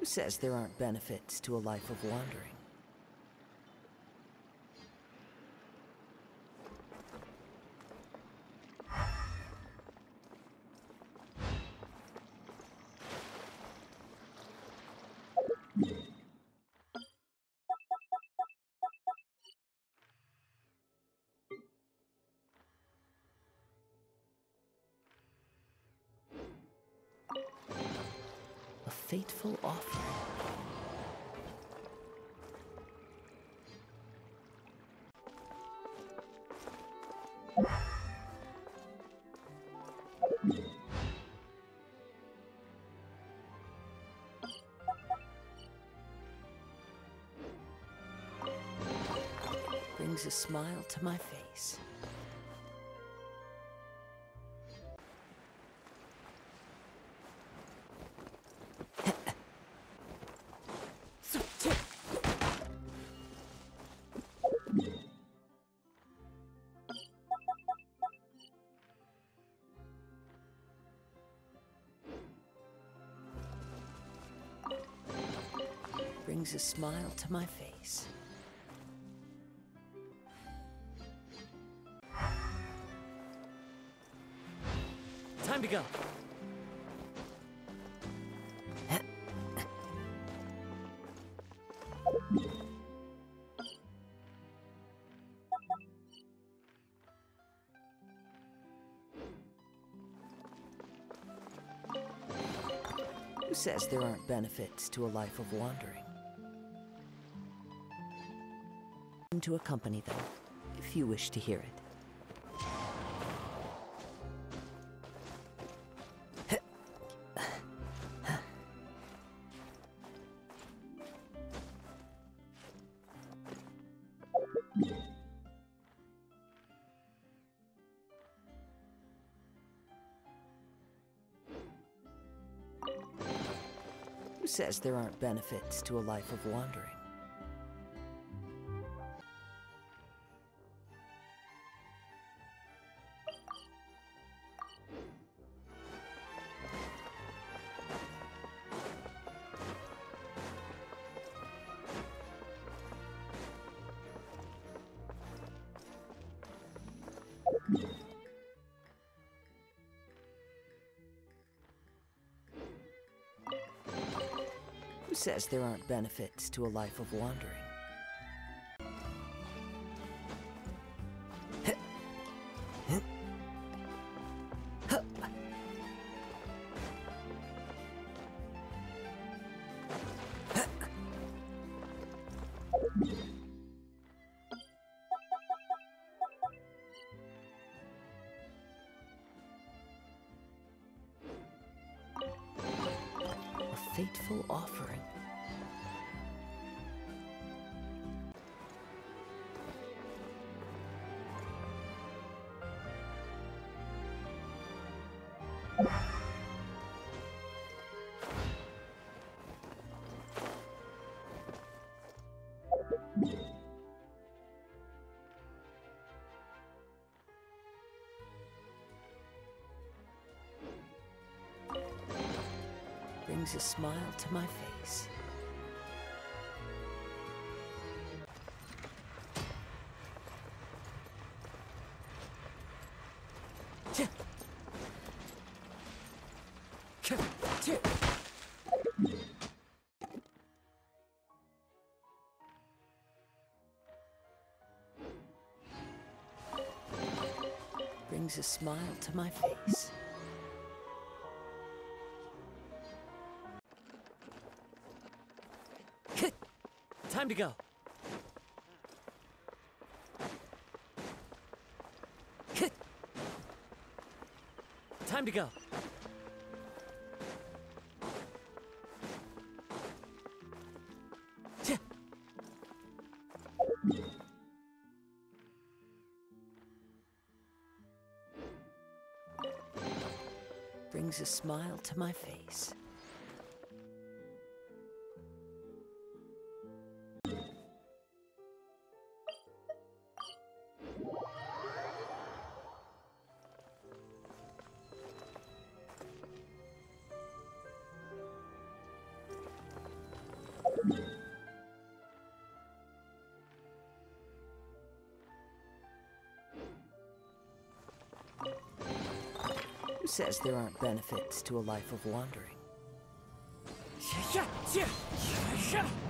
says there aren't benefits to a life of wandering? A fateful offering. Brings a smile to my face. Brings a smile to my face. Time to go. Who says there aren't benefits to a life of wandering? To accompany them, if you wish to hear it. Who says there aren't benefits to a life of wandering? Who says there aren't benefits to a life of wandering? A fateful offering. Brings a smile to my face. Brings a smile to my face. Time to go. Time to go. Brings a smile to my face. says there aren't benefits to a life of wandering? Yeah.